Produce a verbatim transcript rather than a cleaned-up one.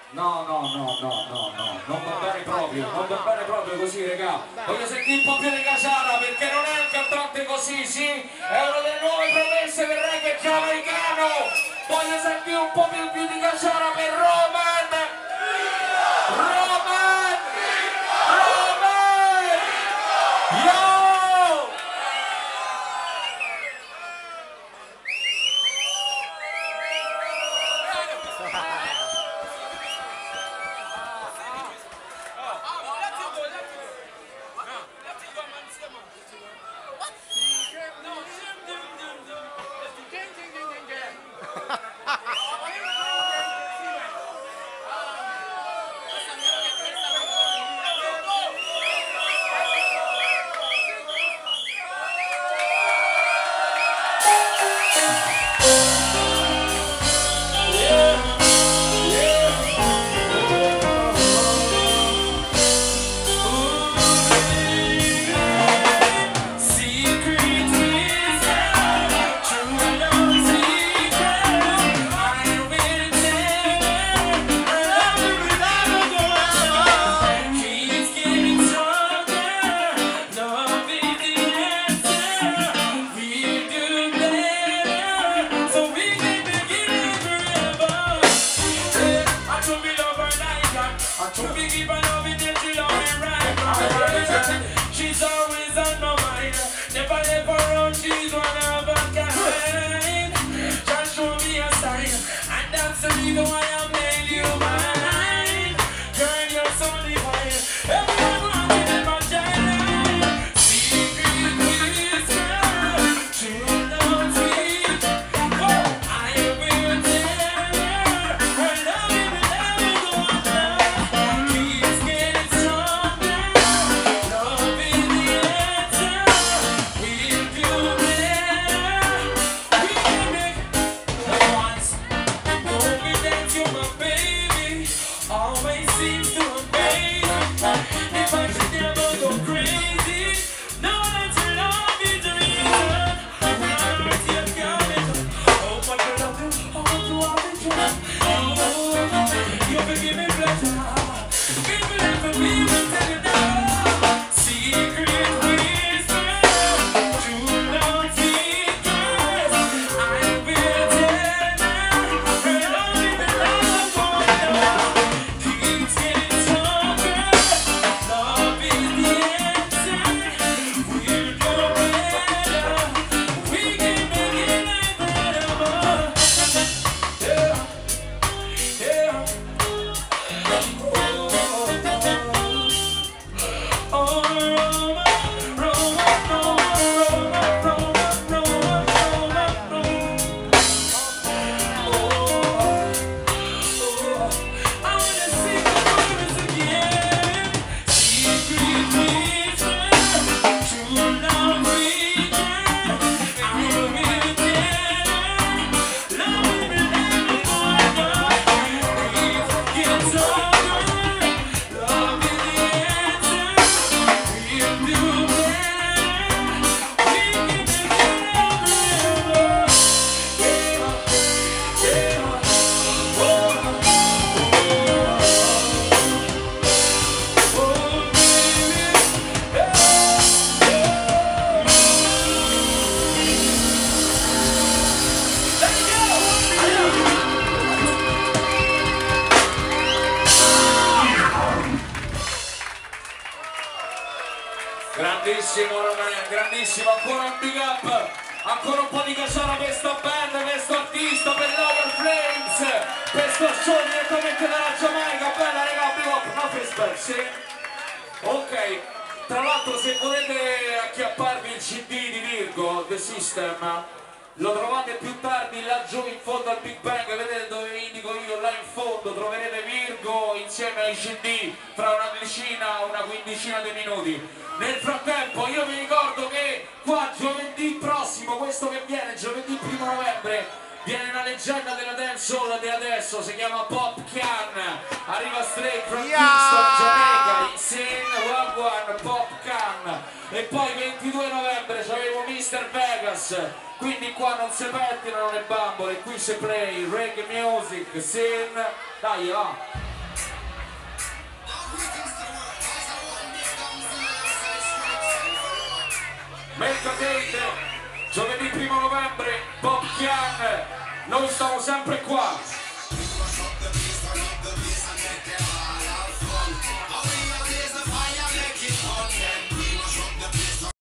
No, no, no, no, no, no, non va bene proprio, non va bene proprio così, raga. Voglio sentire un po' più di Caciara, perché non è un cantante così, sì? È una delle nuove promesse del reggae giamaicano. Voglio sentire un po' più, più di Caciara per Roman! Roman! Roman! Yo! She's always on my mind. Never let her run, she's one of a kind. Just show me a sign, and that's the reason why I made you mine. Girl, you're so divine. Everyone wanted in my child. Secret whisper, true love sweet. Oh, I will tell her, her love will never go on. Keeps getting stronger. Love is the answer. We'll do better. We can make the ones know me that you're my baby. Always seems to amaze me. If I should never go crazy, know that your love is the reason. When I heart you've got it. Oh, but your love is all to all the time. Oh, you forgive me pleasure. People never be will tell you now. Secret whisper, true love secrets. I will tell her, her love is the love for you. Keeps getting stronger. Love is the answer. We'll do better. We can make it incredible. Yeah, yeah. Oh, oh, Roma, Roma, Roma, Roma, Roma, Roma, Roma. Oh, oh, I wanna sing the chorus again. Secret whisper, true love reaches. I will tell her, love will never go on. Please get stronger. Love is the answer. We'll do better. We can make it incredible. Yeah, yeah. Oh, oh, baby. Grandissimo Roman, grandissimo, ancora un big up, ancora un po' di Caciara per sta band, per questo artista, per Lower Flames, per sto show direttamente dalla Giamaica, bella raga, big up, no Facebook, sì? Ok, tra l'altro se volete acchiapparvi il C D di Virgo, The System, lo trovate più tardi laggiù in fondo al Big Bang, vedete dove indico io, là in fondo troverete Virgo insieme ai C D fra una decina, una quindicina di minuti. Nel frattempo io vi ricordo che qua giovedì prossimo, questo che viene, giovedì primo novembre, viene una leggenda della dancehall di adesso, si chiama Pop Can, arriva straight from Kingston, Jamaica, Sin Wagwan, Pop Can, e poi ventidue novembre c'avevo mister Vegas, quindi qua non si pettinano le bambole, qui si play reggae music, Sin, dai va! Mercadate, giovedì primo novembre, Bob Chian, noi stiamo sempre